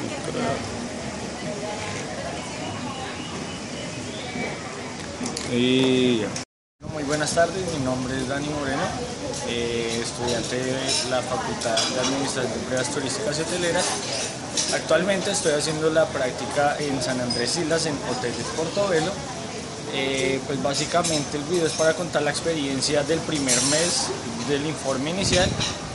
Y ya. Muy buenas tardes, mi nombre es Dani Moreno, estudiante de la Facultad de Administración de Empresas Turísticas y Hoteleras. Actualmente estoy haciendo la práctica en San Andrés Islas, en Hoteles Portobelo. Pues básicamente el video es para contar la experiencia del primer mes del informe inicial.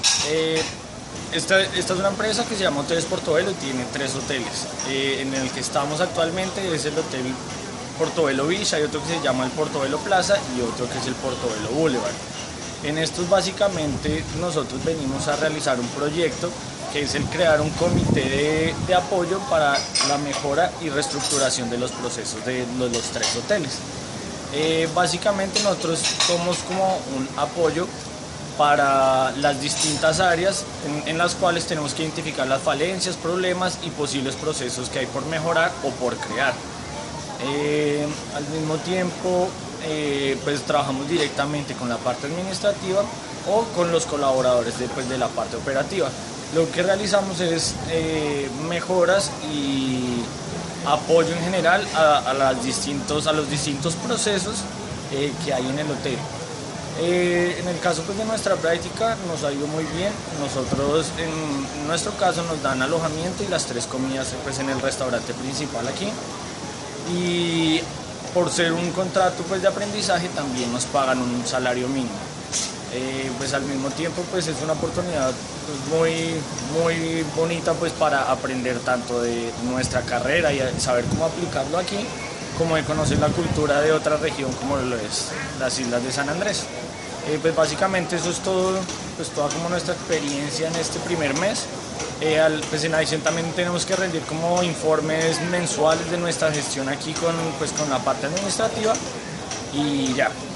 Esta es una empresa que se llama Hoteles Portobelo y tiene 3 hoteles. En el que estamos actualmente es el Hotel Portobelo Beach, hay otro que se llama el Portobelo Plaza y otro que es el Portobelo Boulevard. En estos básicamente nosotros venimos a realizar un proyecto que es el crear un comité de apoyo para la mejora y reestructuración de los procesos de los 3 hoteles. Básicamente nosotros somos como un apoyo para las distintas áreas en las cuales tenemos que identificar las falencias, problemas y posibles procesos que hay por mejorar o por crear. Al mismo tiempo, pues trabajamos directamente con la parte administrativa o con los colaboradores de la parte operativa. Lo que realizamos es mejoras y apoyo en general a los distintos procesos que hay en el hotel. En el caso de nuestra práctica nos ha ido muy bien. Nosotros en nuestro caso nos dan alojamiento y las 3 comidas en el restaurante principal aquí. Y por ser un contrato de aprendizaje también nos pagan un salario mínimo. Pues al mismo tiempo es una oportunidad muy bonita para aprender tanto de nuestra carrera y saber cómo aplicarlo aquí, como de conocer la cultura de otra región como lo es las Islas de San Andrés. Pues básicamente eso es todo, toda como nuestra experiencia en este primer mes. En adición también tenemos que rendir como informes mensuales de nuestra gestión aquí con la parte administrativa y ya.